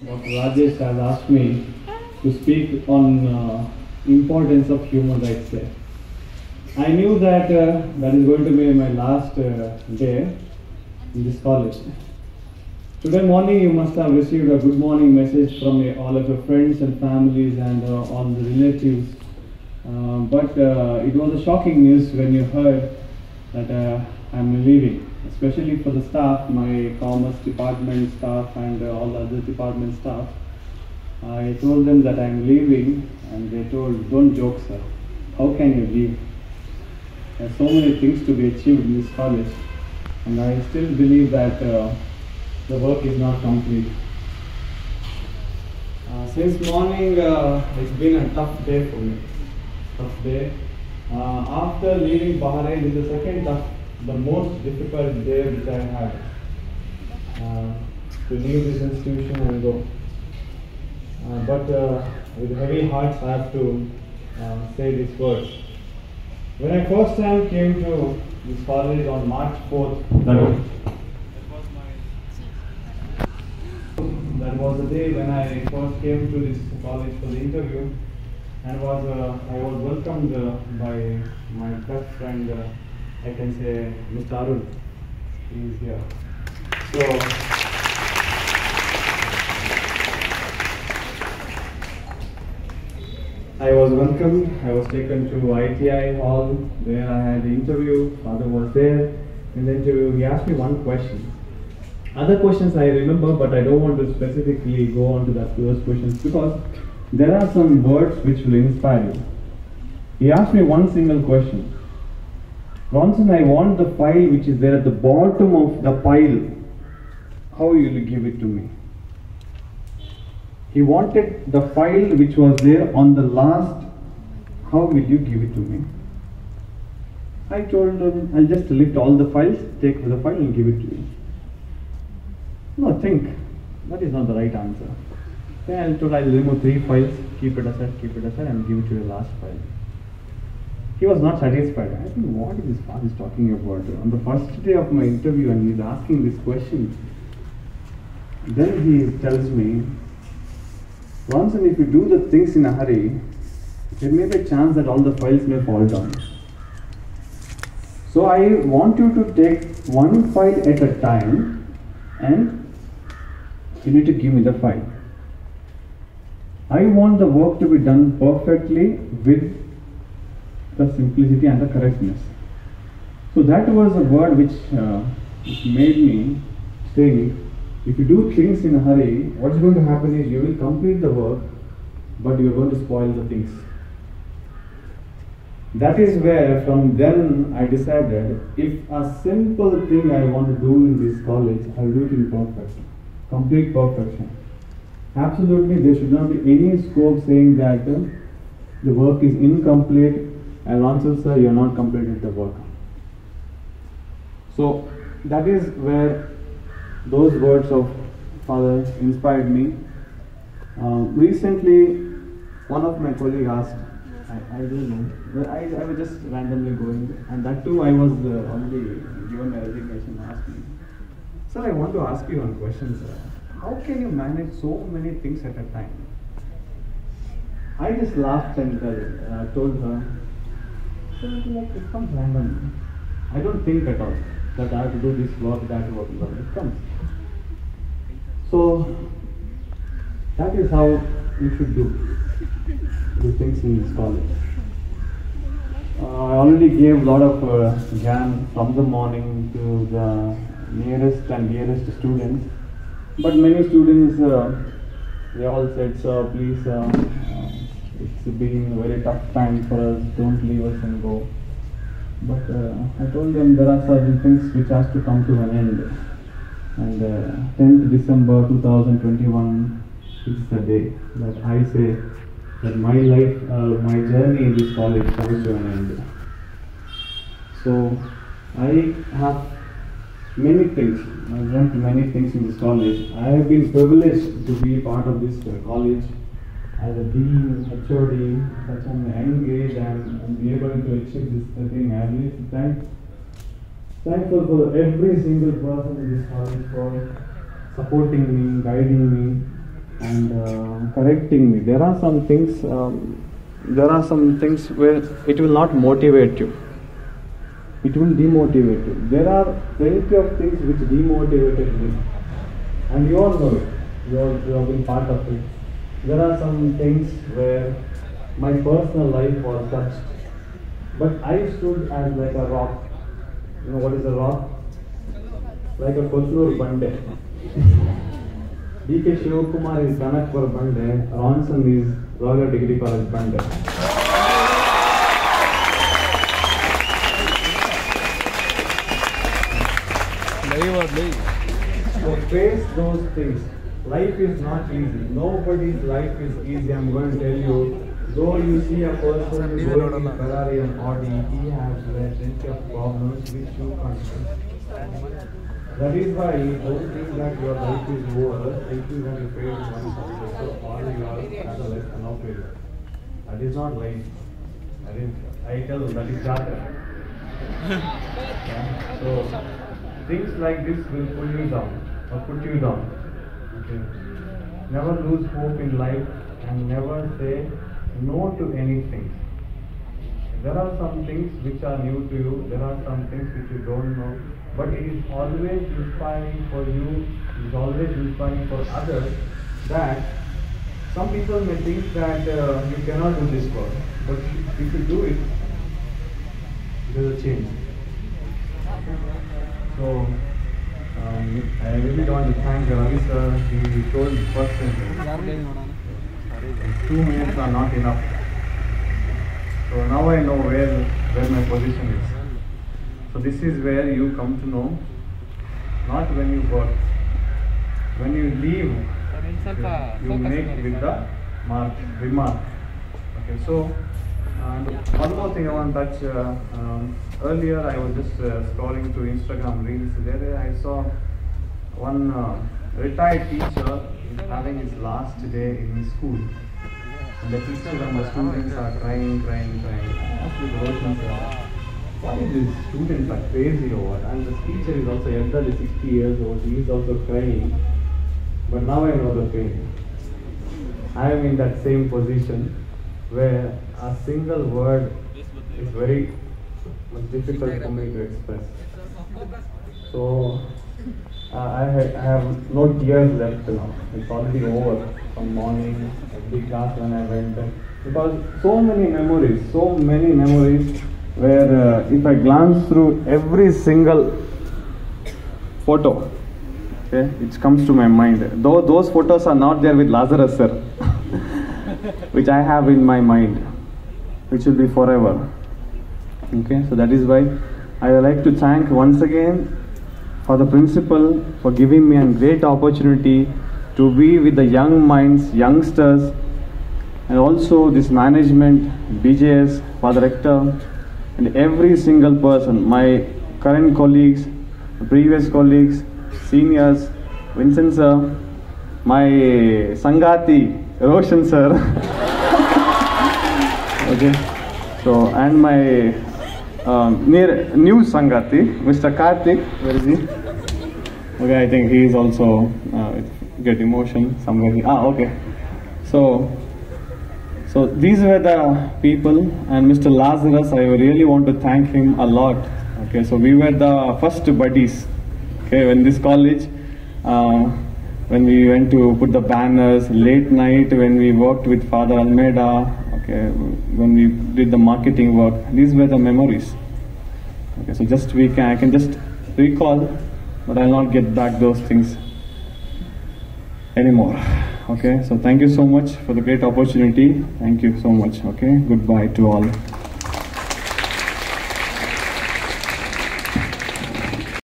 Dr. Rajesh has asked me to speak on importance of human rights day. I knew that that is going to be my last day in this college. Today morning you must have received a good morning message from all of your friends and families and all the relatives. But it was a shocking news when you heard that I'm leaving, especially for the staff, my commerce department staff and all the other department staff. I told them that I'm leaving and they told, don't joke sir, how can you leave? There's so many things to be achieved in this college and I still believe that the work is not complete. Since morning it's been a tough day for me. Tough day. After leaving Bahrain, this is the second the most difficult day which I had to leave this institution and go. But with heavy hearts I have to say these words. When I first time came to this college on March 4th, that was the day when I first came to this college for the interview, and I was welcomed by my best friend, I can say Mr. Arun. He is here. So I was welcomed. I was taken to ITI hall where I had the interview. Father was there. In the interview, he asked me one question. Other questions I remember, but I don't want to specifically go on to those questions because there are some words which will inspire you. He asked me one single question. Ronson, I want the file which is there at the bottom of the pile. How will you give it to me? He wanted the file which was there on the last. How will you give it to me? I told him, I'll just lift all the files, take the file and give it to you. No, think. That is not the right answer. Then I told I'll remove 3 files, keep it aside, and give it to your last file. He was not satisfied. I think, what is this father is talking about? On the first day of my interview, and he's asking this question. Then he tells me, Ronson, if you do the things in a hurry, there may be a chance that all the files may fall down. So I want you to take one file at a time, and you need to give me the file. I want the work to be done perfectly with the simplicity and the correctness. So that was a word which made me say, if you do things in a hurry, what's going to happen is you will complete the work, but you are going to spoil the things. That is where from then I decided, if a simple thing I want to do in this college, I'll do it in complete perfection. Absolutely, there should not be any scope saying that the work is incomplete and Ronson sir, you are not completed the work. So that is where those words of Father inspired me. Recently, one of my colleagues asked, I don't know, I was just randomly going, and that too I was already given my resignation, asked me, sir, I want to ask you one question, sir. How can you manage so many things at a time? I just laughed and told her, sir, it comes randomly. I don't think at all that I have to do this work, that work, it comes. So that is how you should do things in this college. I already gave a lot of jam from the morning to the nearest and dearest students, but many students they all said, sir, please, it's been a very tough time for us, don't leave us and go. But I told them there are certain things which has to come to an end. And 10th December 2021 is the day that I say that my life, my journey in this college comes to an end. So I have many things, I've learned many things in this college. I have been privileged to be part of this college as a dean, HOD, such an young age, and be able to achieve this thing. I really thankful for every single person in this college for supporting me, guiding me, and correcting me. There are some things. Where it will not motivate you. It will demotivate you. There are plenty of things which demotivated me, and you all know it. You have been part of it. There are some things where my personal life was touched, but I stood as like a rock. You know what is a rock? Like a Kothur Bande. D.K. Shivakumar is Kanakpur Bande, Ronson is Royal Degree College Bande. So face those things. Life is not easy. Nobody's life is easy. I'm going to tell you. Though you see a person going in Ferrari and Audi, he has plenty of problems which you can't face. That is why don't think that your life is over, thinking that you failed one subject, so all you are as a life cannot fail. That is not life. I tell you, that is Jatara. So things like this will pull you down or put you down. Okay. Never lose hope in life and never say no to anything. There are some things which are new to you, there are some things which you don't know, but it is always inspiring for you, it is always inspiring for others that some people may think that you cannot do this work, but if you do it, there is a change. So, I really want to thank Ravi sir. He told the first sentence. 2 minutes are not enough. So now I know where my position is. So this is where you come to know, not when you got. When you leave, you make with the remark. Okay, so one more thing I want to touch. Earlier I was just scrolling through Instagram reels. There I saw one retired teacher having his last day in his school. And the teacher and the students are crying. I asked the Roshan sir, why these students are crazy or what? And the teacher is also elderly, 60 years old. He is also crying. But now I know the pain. I am in that same position where a single word is very much difficult for me to express. So I have no tears left now. It's already over from morning, every class when I went there. Because so many memories where if I glance through every single photo, okay, it comes to my mind. Though those photos are not there with Lazarus sir, which I have in my mind, which will be forever. Okay, so that is why I would like to thank once again for the principal for giving me a great opportunity to be with the young minds, youngsters, and also this management, BJS, Father Rector, and every single person, my current colleagues, previous colleagues, seniors, Vincent sir, my Sangati, Roshan sir, okay, so and my new Sangati, Mr. Karthik, where is he? Okay, I think he is also get emotion somewhere. Okay. So these were the people, and Mr. Lazarus, I really want to thank him a lot. Okay, so we were the first buddies. Okay, when this college, when we went to put the banners, late night when we worked with Father Almeida. Okay, when we did the marketing work, these were the memories. Okay, so I can just recall, but I'll not get back those things anymore. Okay, so thank you so much for the great opportunity. Thank you so much. Okay, goodbye to all.